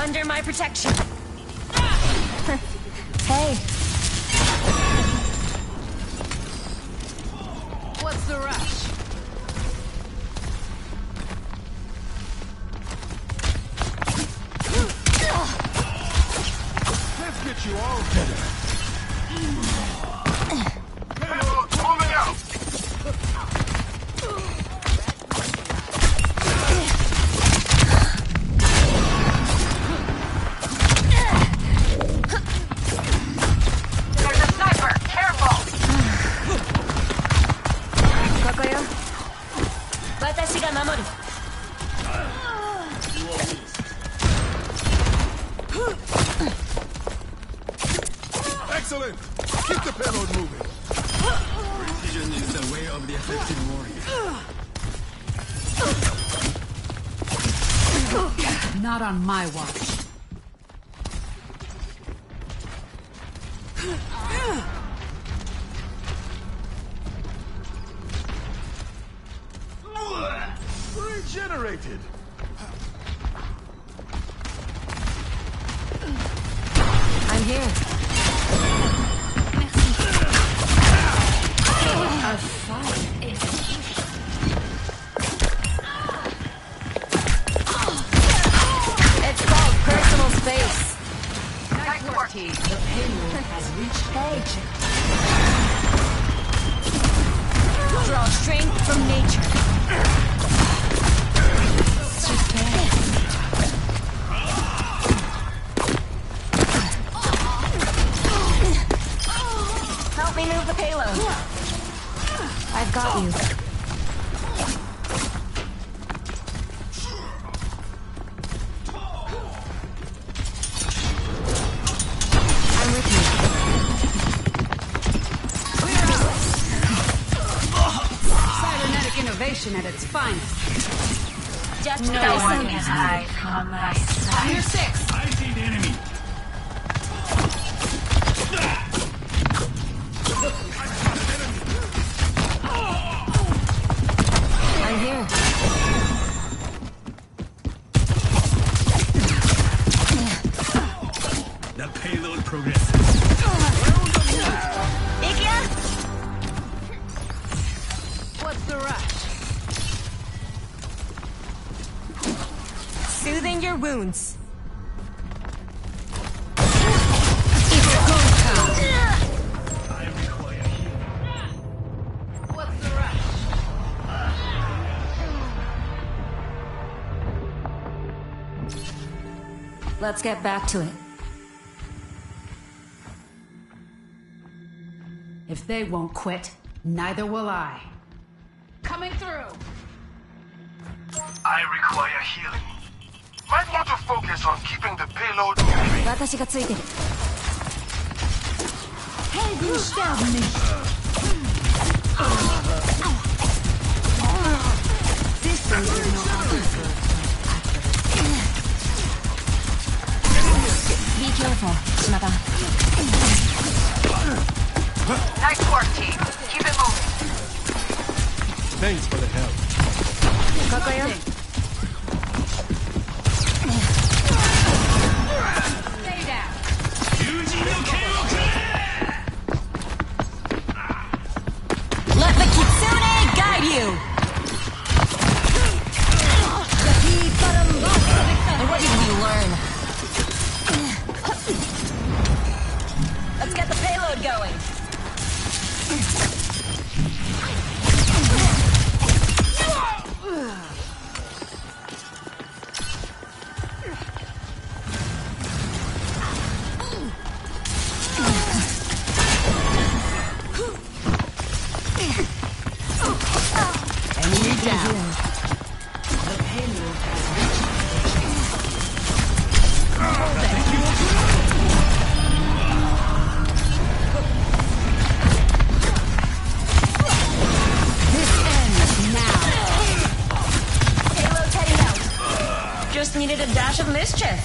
under my protection. Hey. What's the rush? Let's get you all better. Moving out. There's a sniper. Careful. ここよ。私が守る。 Excellent. Keep the payload moving. Precision is the way of the effective warrior. Not on my watch. Regenerated. I'm here. A fire execution. It's called personal space. Nice work, team. The payload has reached Draw strength from nature. Help me move the payload. I've got you. I'm with you. cybernetic innovation at its finest. Just No one can hide from my sight. Tier 6. I see the enemy. I'm here. The payload progresses. Ikia? What's the rush? Soothing your wounds. I require healing. What's the rush? Let's get back to it. If they won't quit, neither will I. Coming through. I require healing. Might want to focus on keeping the payload moving. 私がついてる。Helden sterben nicht. Distance is no answer. Be careful, Shimada. Nice work, team. Keep it moving. Thanks for the help. ここよ。 Stay down. 友人の剣をくれ Let the Kitsune guide you! And what did we learn? Let's get the payload going. Enemy down. The payload has This ends now. Payload's heading out. Just needed a dash of mischief.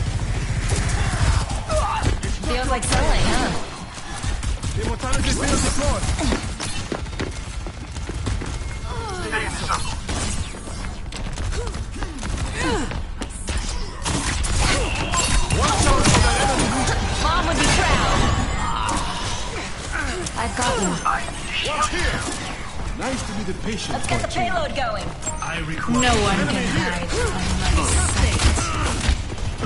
Feels like sewing, huh? Immortality field deployed. Stay in the circle. the patient. Let's get the for a change. payload going. I require. No one can hide from my sight.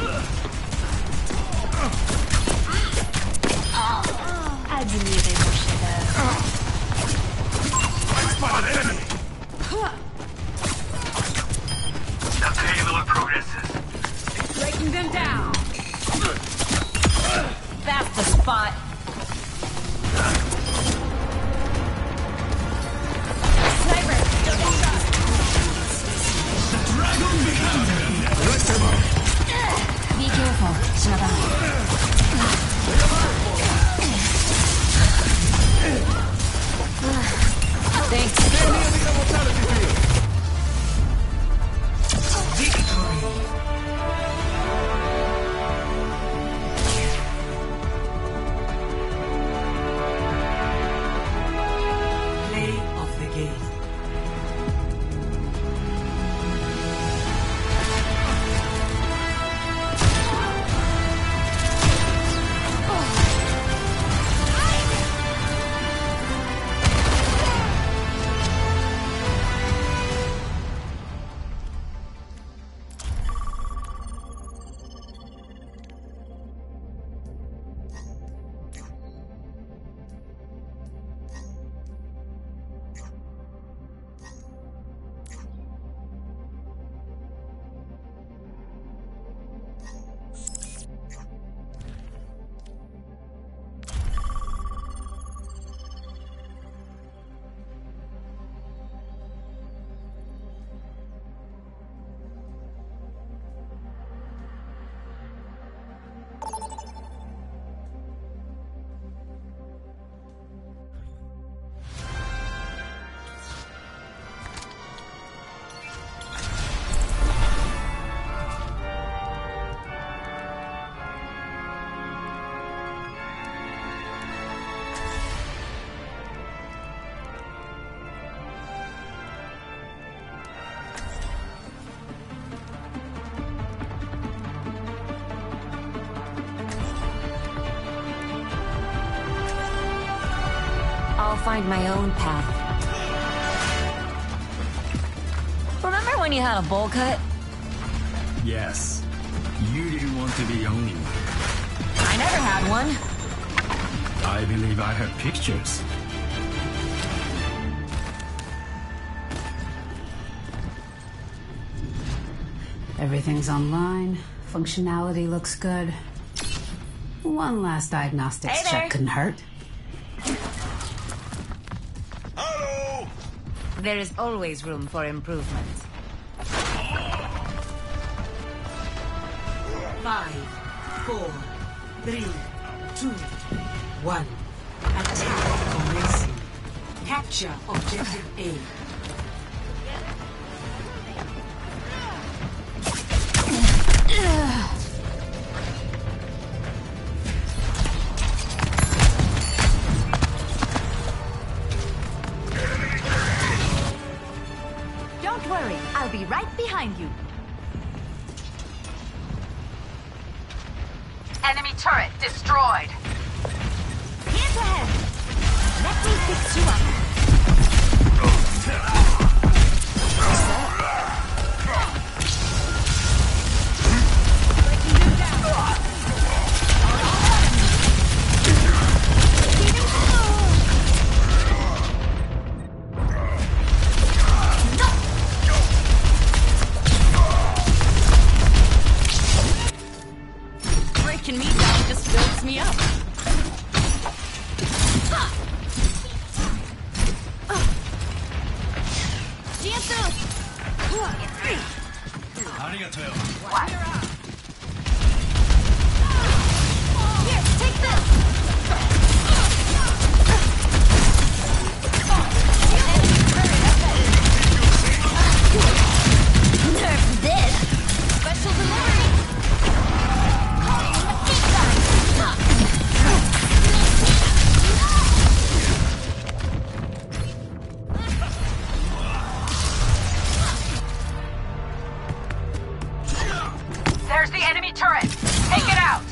Admirez mon chef-d'œuvre. I spot an enemy. The payload progresses. Breaking them down. That's the spot. Sniper, don't get shot. Be careful, Shinaban. Thanks. Play of the game. I'll find my own path. Remember when you had a bowl cut? Yes. You didn't want to be owning me. I never had one. I believe I have pictures. Everything's online. Functionality looks good. One last diagnostics Hey there. check couldn't hurt. Hello! There is always room for improvement. 5, 4, 3, 2, 1. Attack commencing. Capture objective A. Don't worry, I'll be right behind you. Enemy turret destroyed. Hands ahead. Let me fix you up. Breaking them down. Keeping slow. Breaking me down just builds me up. Arigato. Here, take this. Nerf this. Special delivery. Calling in the feet There's the enemy turret. Take it out.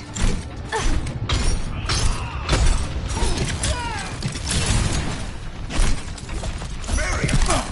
Mary!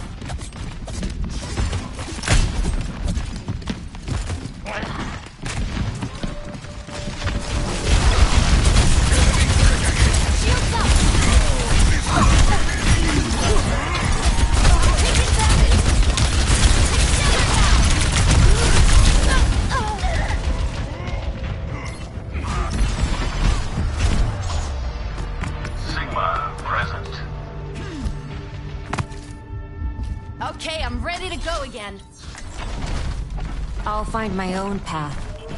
find my own path.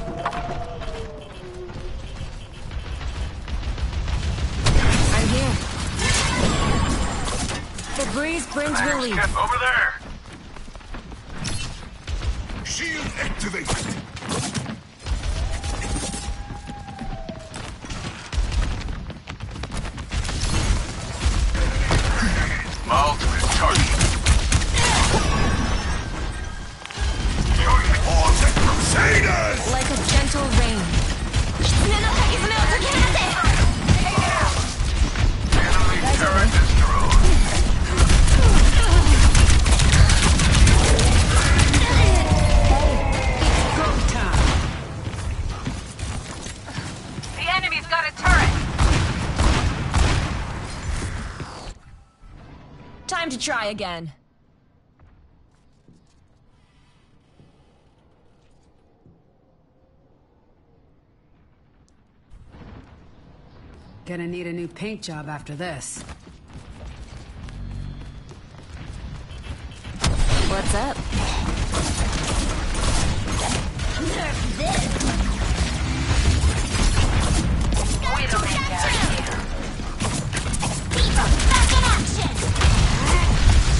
I'm here. The breeze brings relief. Get over there! Shield activated. My ultimate charge. All the Crusaders! Like a gentle rain. Enemy turret destroyed. The enemy's got a turret! Time to try again. Gonna need a new paint job after this. What's up? Back in action!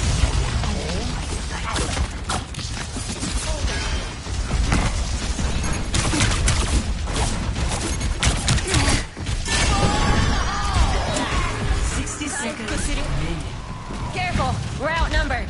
Careful, we're outnumbered.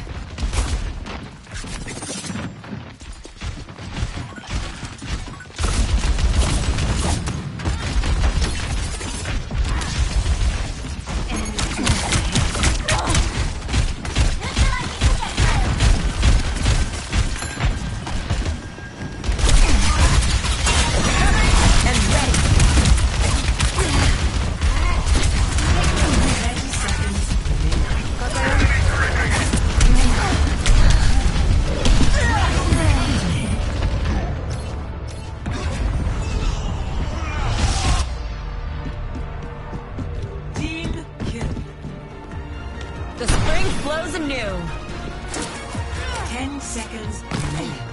The spring flows anew. 10 seconds remaining.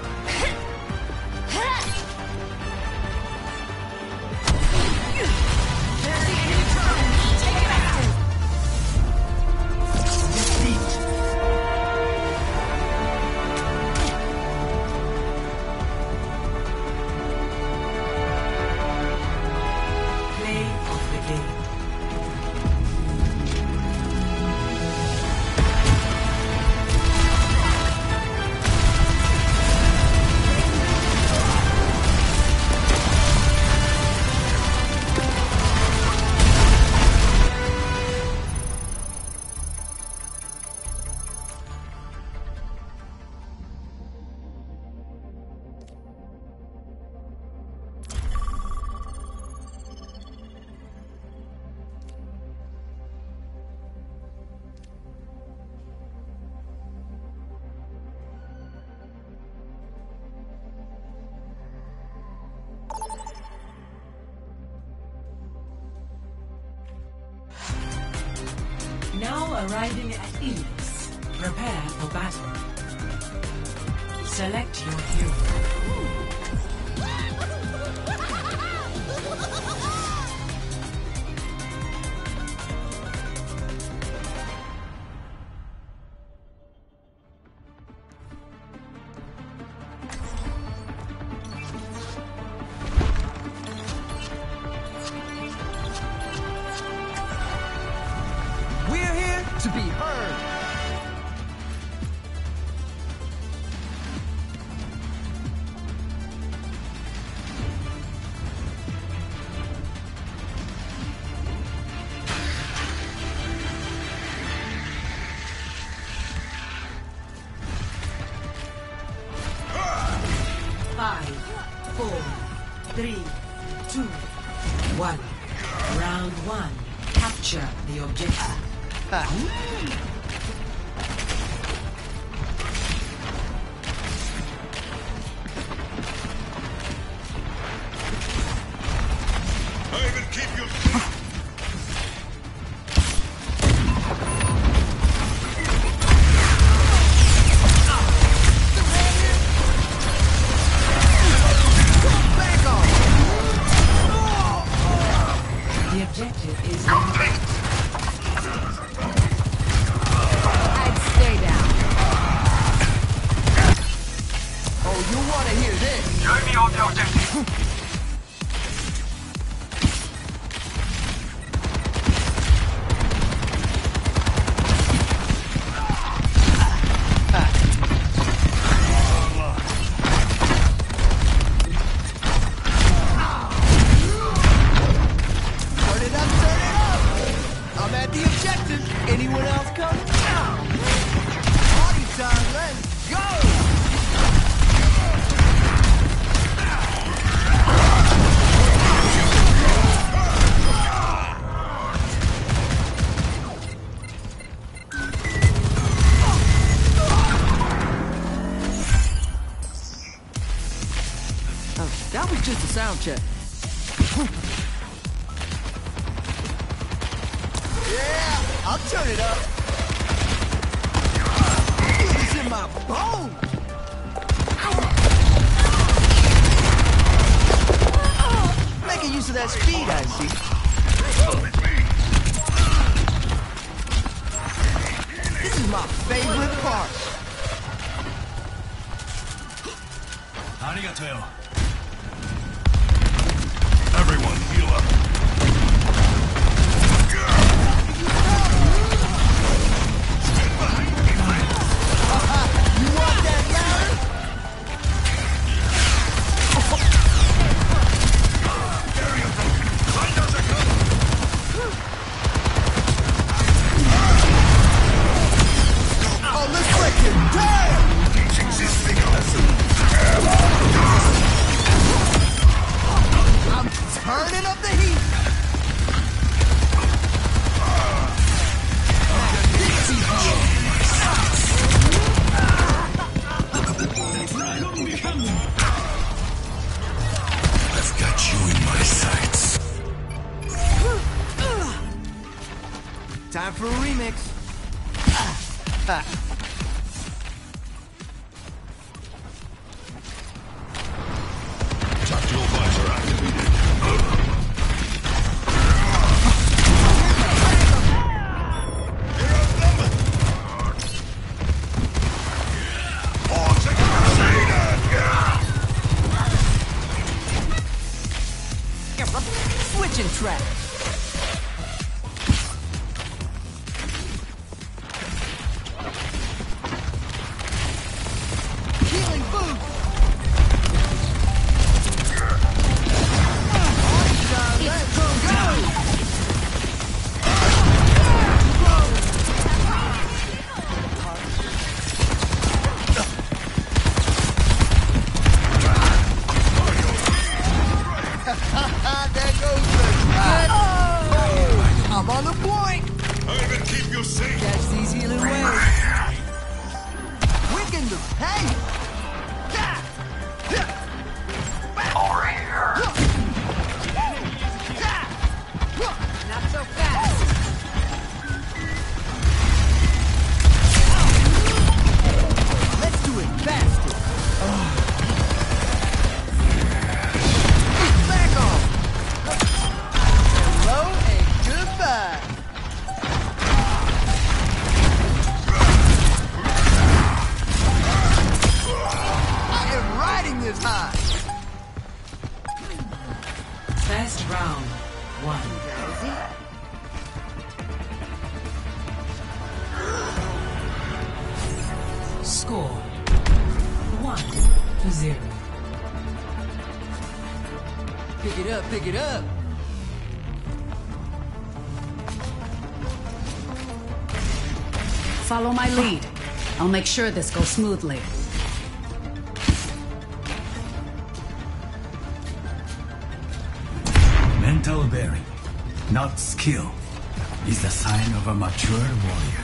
Play of the game. Now arriving at Elix. Prepare for battle. Select your hero. We're here to be heard. Five, four, three, two, one. Round one. Capture the objective. I will keep you. That was just a sound check. Yeah, I'll turn it up. It's in my bones. Making use of that speed, I see. This is my favorite part. Arigato. Everyone, heal up. You want that ladder? Oh, let's break it down! I'm turning up the heat. I've got you in my sights. Time for a remix. Tactical visor activated. You're outnumbered. Horns and Crusaders! Switching tracks. Healing boost. Let's go. There goes the shot. I'm on the point. I even keep you safe. Catch these healing waves. Quicken the pace. Over here. Not so fast. Let's do it faster. Back off. Hello and goodbye. I am riding this high. First round, 1. Score 1-0. Pick it up, pick it up. Follow my lead. I'll make sure this goes smoothly. Mental bearing, not skill, is the sign of a mature warrior.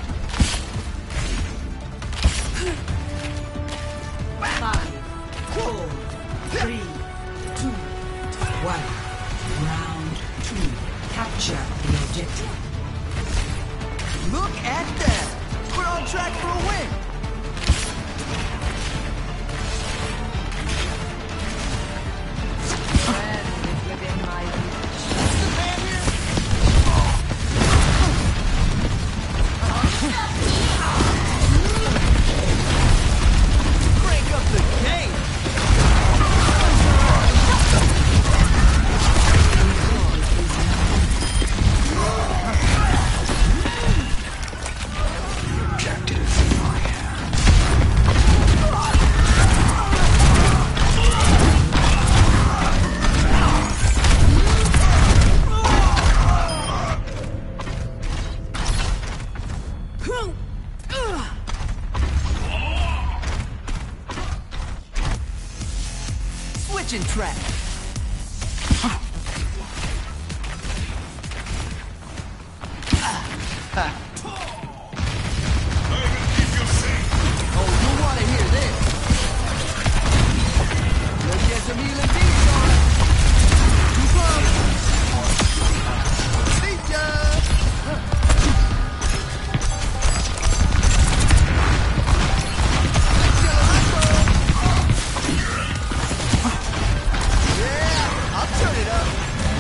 5, 4, 3, 2, 1. Round 2. Capture the objective. Look at that. We're on track for a win. Crank up the game. switching track. Oh, you want to hear this? Let's get some healing beats on. Too close. See ya. Yeah, I'll turn it up.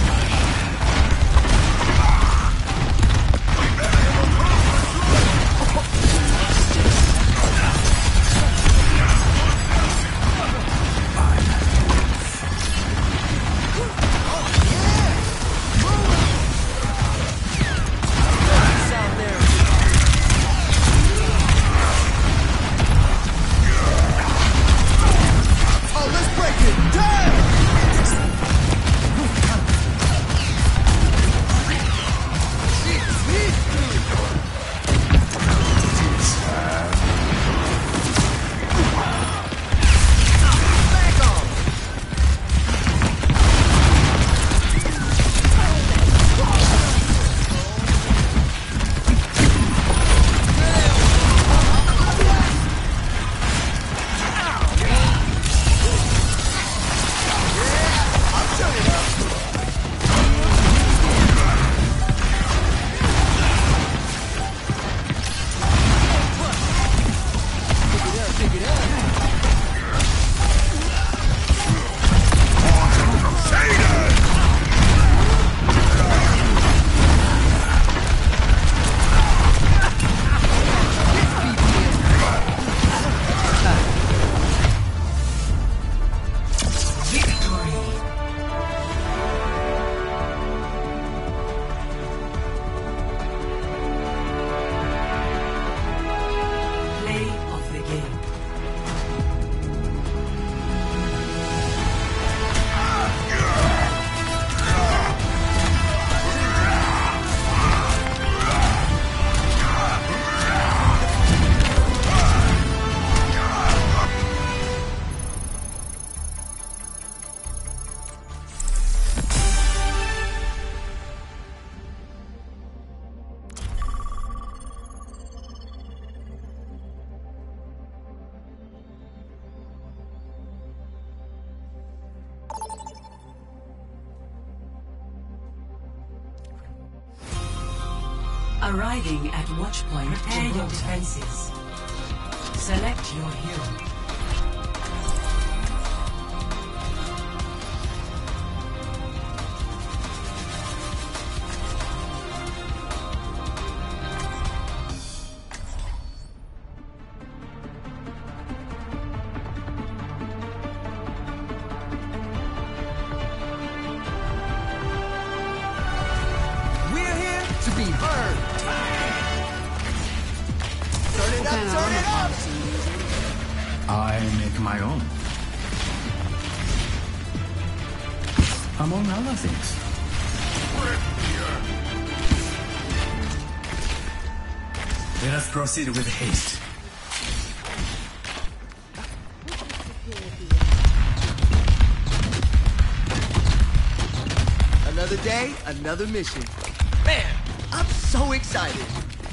Oh, let's break it down! Back off! I'll turn it up. Pick it up. Victory. Play of the game. Arriving at Watchpoint, prepare your defenses. Select your hero. We're here to be heard. Turn it up, turn it up. I make my own. Among other things. Let us proceed with haste. Another day, another mission. Man, I'm so excited.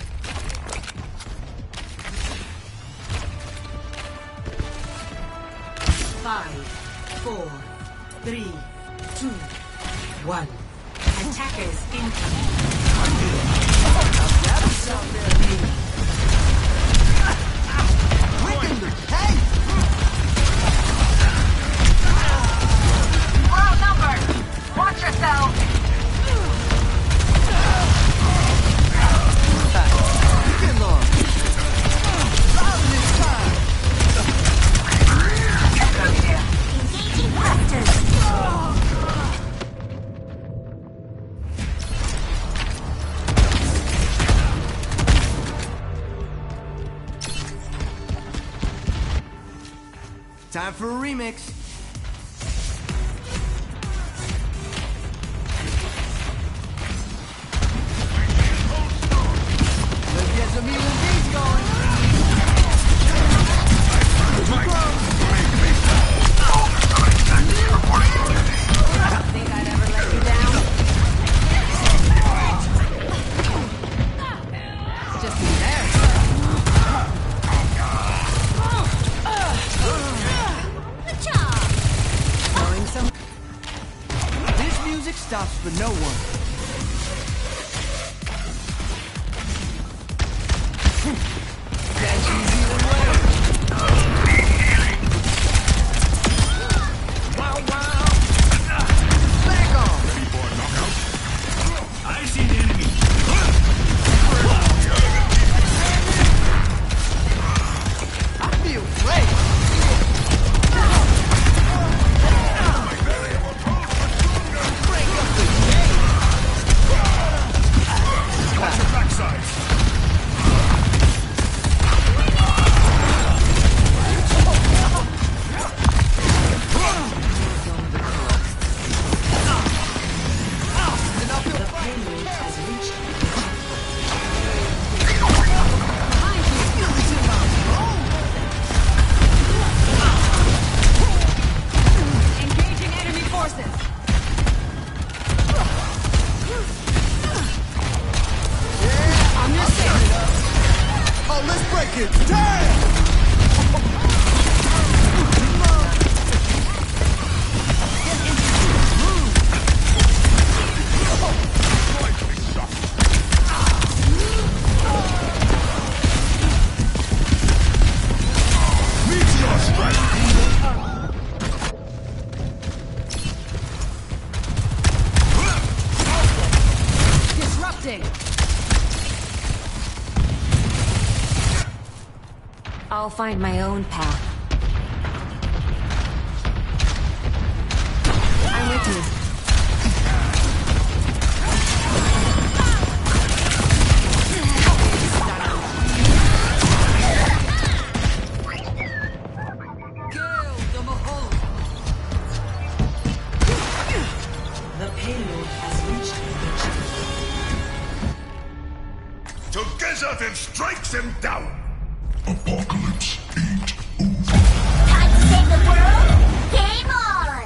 Five, 4, 3, 2, 1. Attackers incoming. Hey! We're outnumbered. Watch yourself. Get long. Driving this time. Engaging thrusters. Time for a remix. Let's get some healing beats going. Too close. stops for no one. That's easy to learn. Wow, wow. Back on. Ready for a knockout? I see the enemy. I feel great. Break up the game. Watch your backside. The payload has reached Engaging enemy forces. I'm just saying. Oh, let's break it. Damn! Meteor strike. Disrupting. I'll find my own path. I'm with you. the payload has reached the Together then strikes him down. Apocalypse ain't over. Time to save the world? Game on!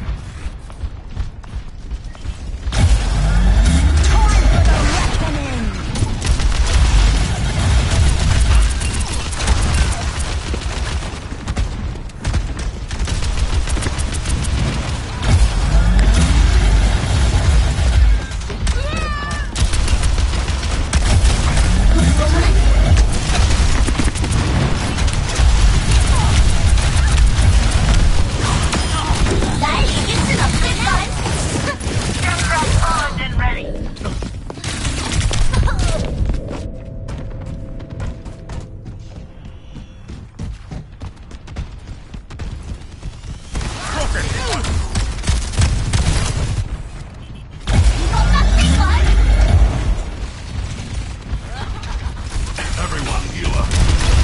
Time for the reckoning! Everyone heal up.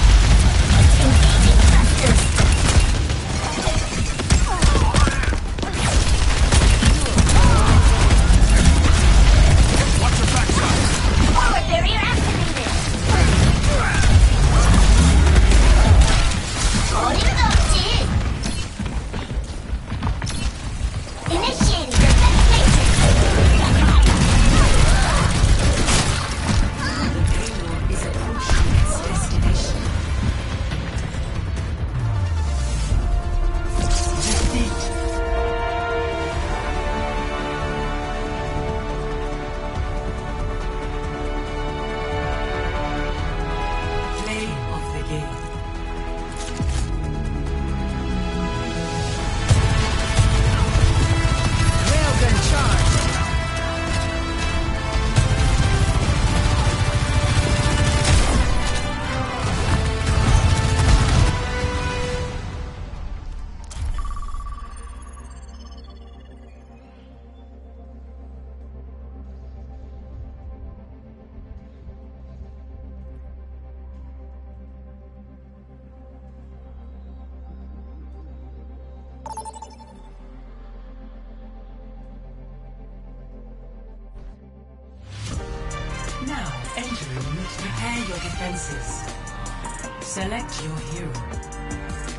Watch your backside. Forward barrier activated! 어림없지! Initiating defense matrix! The payload is approaching its destination. Defeat. Play of the game. Railgun charge. Now entering, prepare your defenses. Select your hero.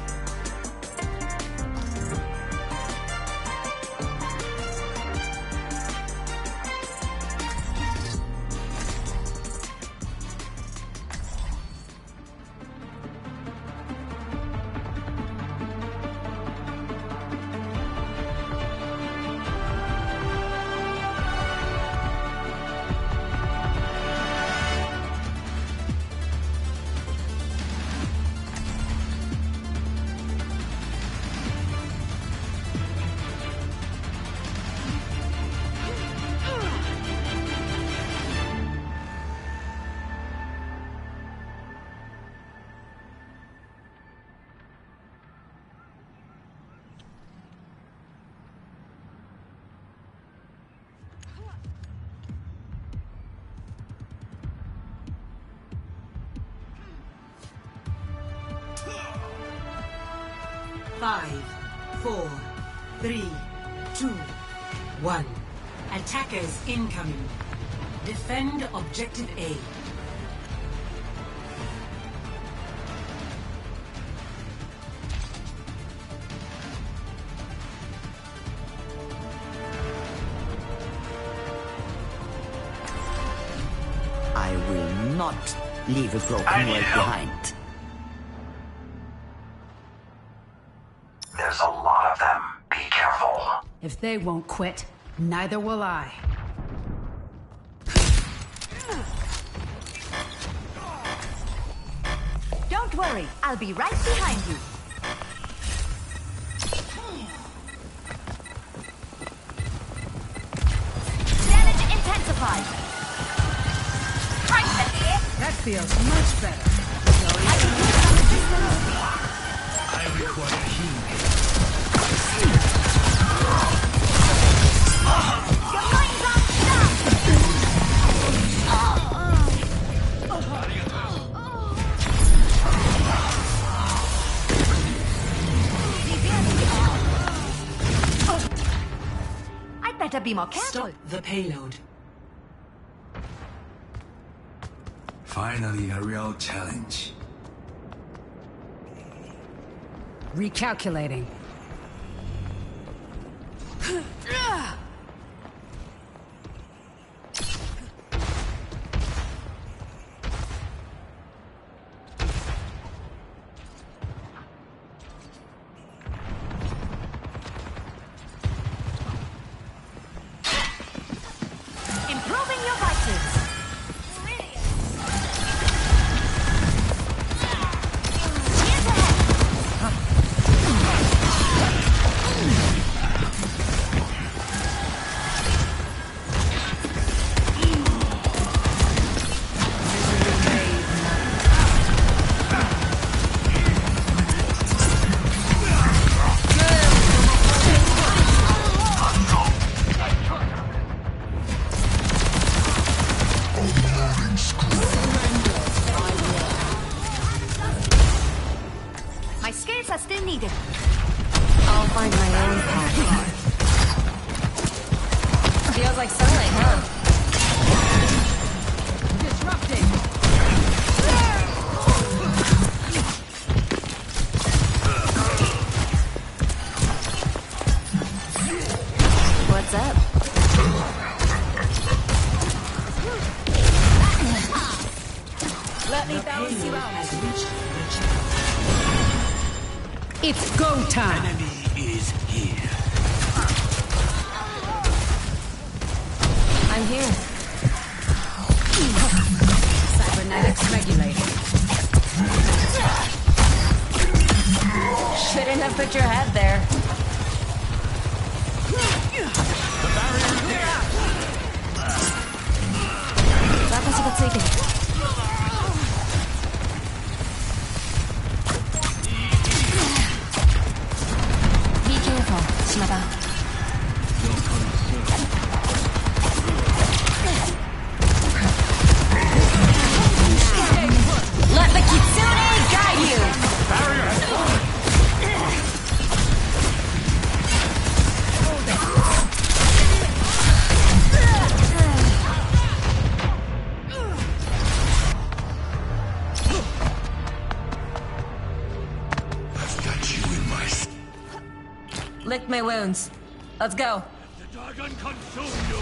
5, 4, 3, 2, 1. Attackers incoming. Defend objective A. I will not leave a broken I need world help. behind. There's a lot of them. Be careful. If they won't quit, neither will I. Don't worry, I'll be right behind you. Damage intensified. Right, Cynthia. That feels much better. I can use some assistance. I require healing. Your mind's on stop. I'd better be more careful. Stop the payload. Finally, a real challenge. Recalculating. Improving your vitals. Here's ahead. My skills are still needed. I'll find my own path. Feels like sunlight, huh? Disrupting. What's up? Let me The balance you payload out. has reached the It's go time. Enemy is here. I'm here. Cybernetics regulated. Shouldn't have put your head there. Be careful, Shimada. Let the Kitsune guide you! I've got you in my... Lick my wounds. Let's go. The dragon consume you!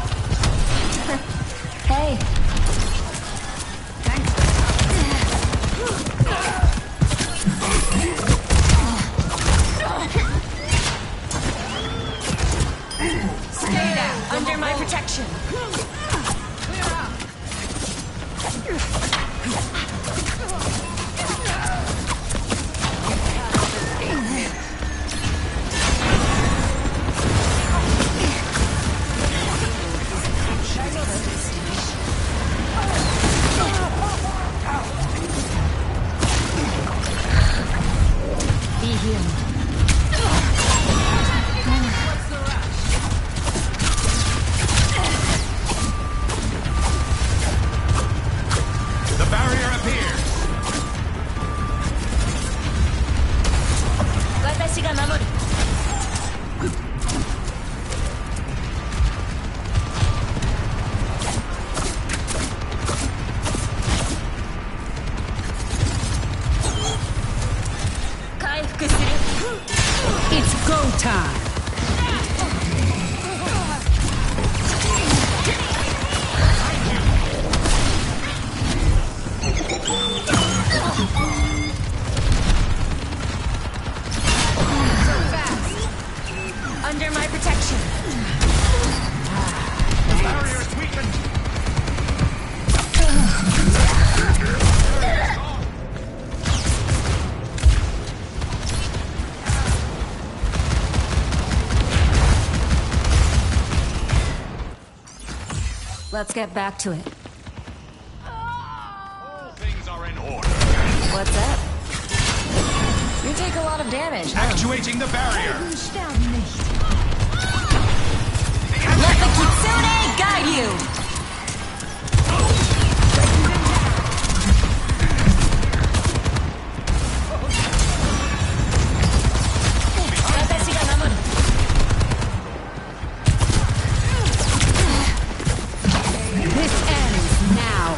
Hey. Let's get back to it. All things are in order. What's up? You take a lot of damage. Actuating the barrier. Let the Kitsune guide you! This ends now.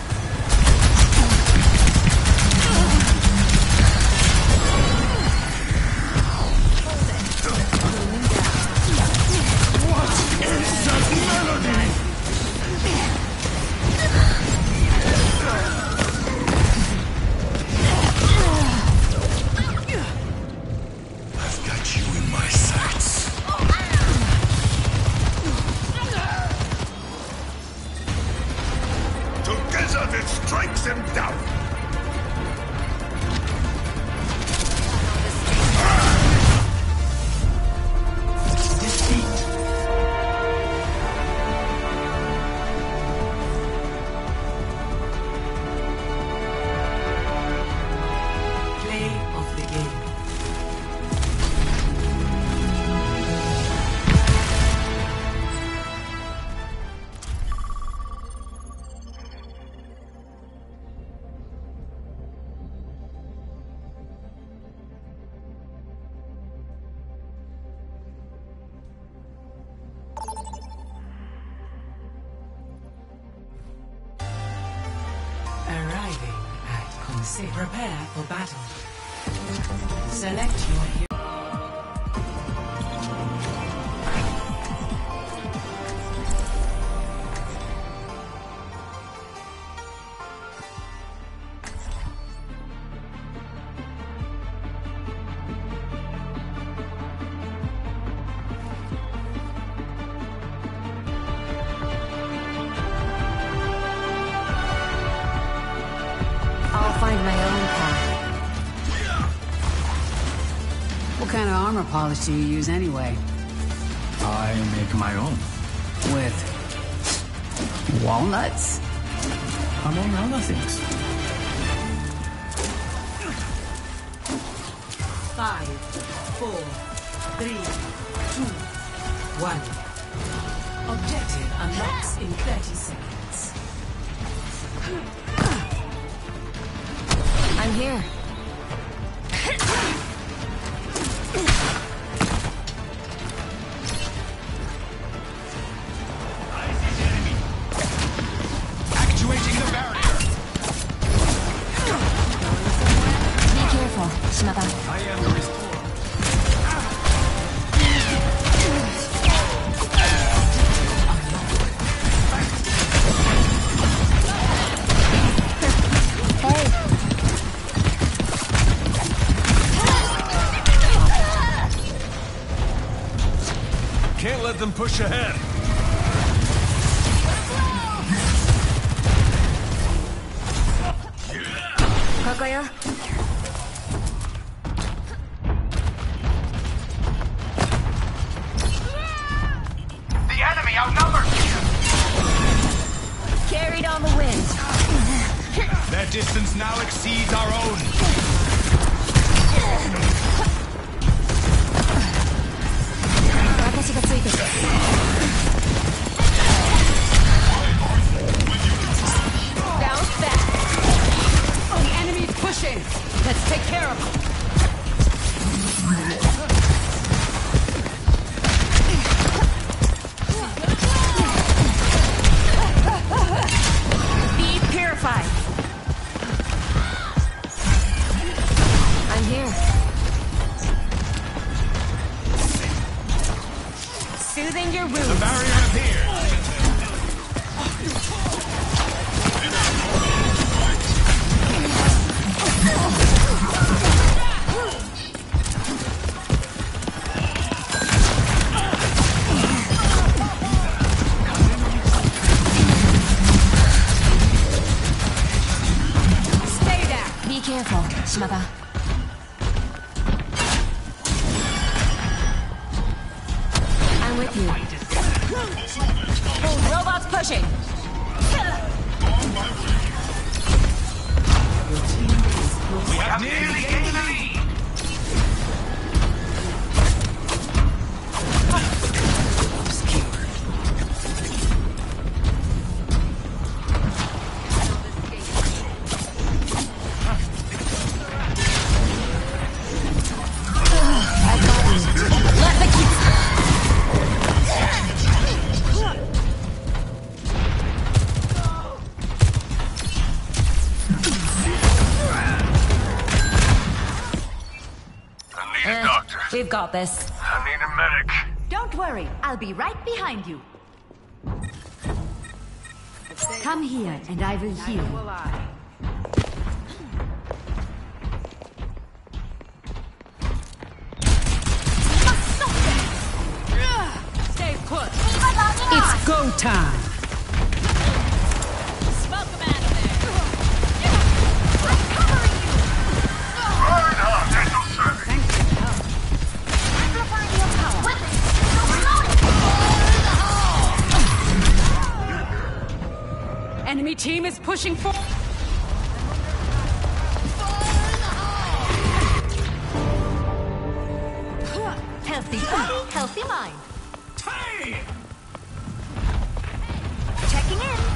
I've got you in my sights. Together that strikes him down. Play of the game. Arriving at Conseil. Prepare for battle. Select your hero. I'll find my own path. What kind of armor polish do you use anyway? I make my own. With walnuts? Among other things. 5, 4, 3, 2, 1. Objective unlocks in 30 seconds. I'm here. Actuating the barrier. Be careful, Shimada. I am the restorer. Can't let them push ahead. Kaguya? The enemy outnumbered. Carried on the wind. Their distance now exceeds our own. Bounce back. The enemy's pushing. Let's take care of them. Be purified. I'm here. Soothing your wounds. The barrier appears. Stay there. Be careful, Shimada. I'm with you. Robots pushing. We've got this. I need a medic. Don't worry, I'll be right behind you. Come here and I will heal. Neither will I. Stay put. It's go time. Smoke him out of there. I'm covering you. Right on, Daniel Service. Thanks for the help. Amplifying your power. Enemy team is pushing forward. Healthy body, healthy mind. Hey! Checking in.